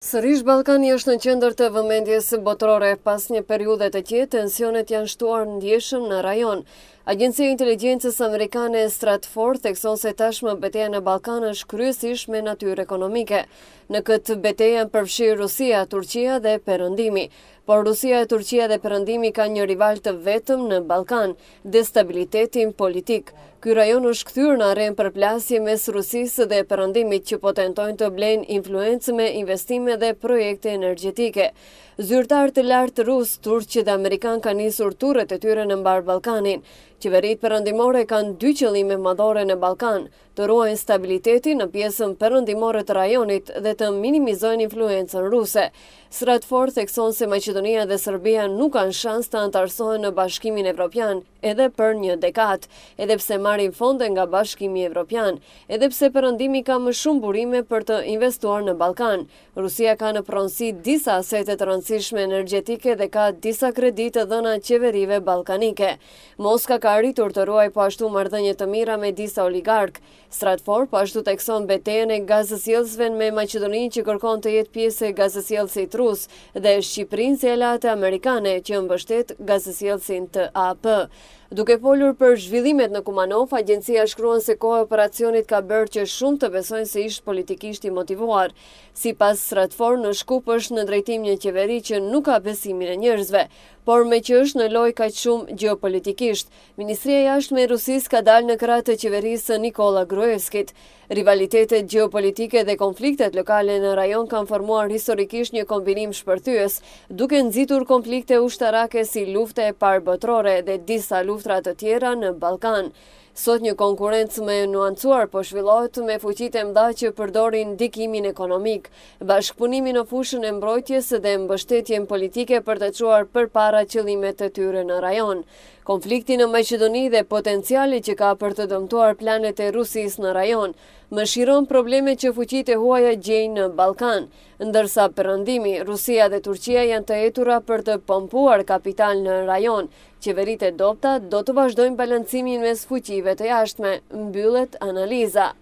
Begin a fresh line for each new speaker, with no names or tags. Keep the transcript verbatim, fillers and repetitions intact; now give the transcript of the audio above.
Sërish Ballkani është në qendër të vëmendjes botërore. Pas një periudhe të qetë, tensionet janë shtuar ndjeshëm në rajon. Agjencia e Inteligjencës Amerikane Stratfor thekson se tashmë betejë në Ballkan është kryesisht me natyrë ekonomike. Në këtë betejë janë përfshirë Rusia, Turqia dhe Perëndimi. Por Rusia, Turqia dhe Perëndimi kanë një rival të vetëm në Ballkan, destabilitetin politik. Ky rajon është kthyer në arenë përplasje mes Rusisë dhe Perëndimit që po tentojnë të blejnë influencë me investime dhe projekte energjetike. Zyrtarë të lartë rus, turq dhe amerikan kanë nisur turret e tyre në mbar Ballkanin. Qeveritë perëndimore kanë dy qëllime madhore në Ballkan: të ruajnë stabilitetin në pjesën perëndimore të rajonit dhe të minimizojnë influencën ruse. Stratfor thekson se Maqedonia dhe Serbia nuk kanë shans të antarësohen në Bashkimin Evropian edhe për një dekadë, edhe pse marrin fonde nga Bashkimi Evropian, edhe pse Perëndimi ka më shumë burime për të investuar në Ballkan. Rusia ka në pronësi disa asete të rëndësishme energjetike dhe ka disa kreditë dhëna qeverive ballkanike. Moska ka arritur të ruaj po ashtu marrëdhënie të mira me disa oligark. Stratfor po ashtu thekson betejën e gazësjellësve me Maqedoninë që kërkon të jetë pjesë e gazësjellësit rus dhe Shqipërinë si aleate amerikane që mbështet gazësjellësin të A P. Duke folur për zhvillimet në Kumanov, agjencia shkruan se koha e operacionit ka bërë që shumë të besojnë se ishte politikisht i motivuar. Sipas Stratfor, në Shkup është në drejtim një qeveri që nuk ka besimin e njerëzve, por me që është në lojë kaq shumë gjeopolitikisht. Ministria e Jashtme e Rusisë ka dalë në krah të qeverisë së Nikola Gruevskit. Rivalitetet gjeopolitike dhe konfliktet lokale në rajon kanë formuar historikisht një kombinim shpërthyes, duke nxitur konflikte ushtarake si lufta e parë botërore dhe disa luftra të tjera në Ballkan. Sot një konkurrencë më e nuancuar po zhvillohet me fuqitë e mëdha që përdorin ndikimin ekonomik, bashkëpunimin në fushën e mbrojtjes dhe mbështetjen politike për të çuar përpara qëllimet të tyre në rajon. Konflikti në Maqedoni dhe potenciali që ka për të dëmtuar planet e Rusisë në rajon mëshiron probleme që fuqitë e huaja gjejnë në Ballkan, ndërsa Perëndimi, Rusia dhe Turqia janë të hetura për të pompuar kapital në rajon. Qeveritë e dobta do të vazhdojnë balancimin mes fuqive të jashtme, mbyllet analiza.